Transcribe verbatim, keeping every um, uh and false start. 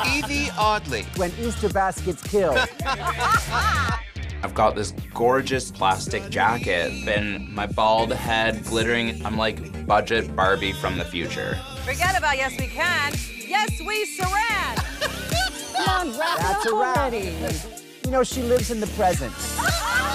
Yvie Oddly. When Easter baskets kill. I've got this gorgeous plastic jacket and my bald head glittering. I'm like budget Barbie from the future. Forget about yes we can. Yes we saran. Come on, wrap That's it a up wrap. already. You know, she lives in the present.